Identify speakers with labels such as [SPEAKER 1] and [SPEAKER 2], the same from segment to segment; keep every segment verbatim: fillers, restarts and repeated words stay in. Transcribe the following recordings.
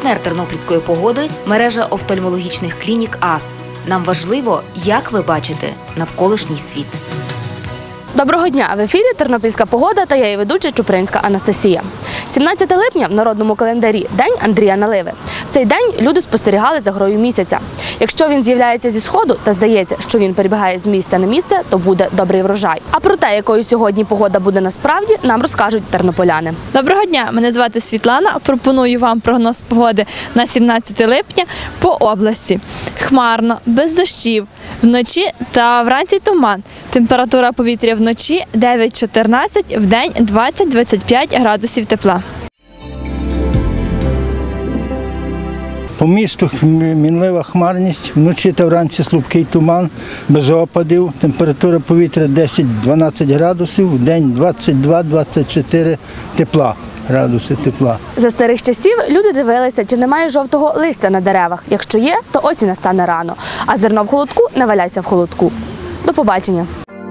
[SPEAKER 1] Партнер тернопільської погоди – мережа офтальмологічних клінік АС. Нам важливо, як ви бачите навколишній світ.
[SPEAKER 2] Доброго дня! В ефірі «Тернопільська погода» та я її ведуча Чупринська Анастасія. сімнадцяте липня в народному календарі – День Андрія Наливи. В цей день люди спостерігали за грою місяця. Якщо він з'являється зі сходу та здається, що він перебігає з місця на місце, то буде добрий врожай. А про те, якою сьогодні погода буде насправді, нам розкажуть тернополяни.
[SPEAKER 3] Доброго дня! Мене звати Світлана. Пропоную вам прогноз погоди на сімнадцяте липня по області. Хмарно, без дощів, вночі та вранці туман. Температура повітря вночі дев'ять-чотирнадцять, вдень двадцять-двадцять п'ять градусів тепла.
[SPEAKER 4] По місту мінлива хмарність, вночі та вранці слабкий туман, без опадів, температура повітря десять-дванадцять градусів, вдень двадцять два-двадцять чотири тепла, градуси тепла.
[SPEAKER 2] За старих часів люди дивилися, чи немає жовтого листя на деревах. Якщо є, то осінь настане рано, а зерно в холодку – не валяйся в холодку. До побачення!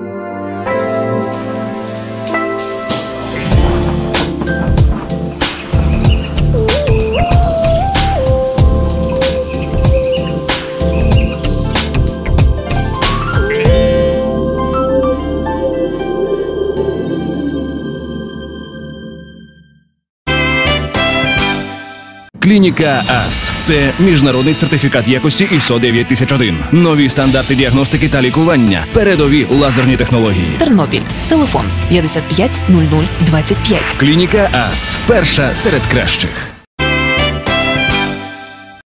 [SPEAKER 5] Клініка АС – це міжнародний сертифікат якості ай ес о дев'ять тисяч один. Нові стандарти діагностики та лікування. Передові лазерні технології.
[SPEAKER 1] Тернопіль. Телефон п'ятдесят п'ять нуль нуль двадцять п'ять.
[SPEAKER 5] Клініка АС – перша серед кращих.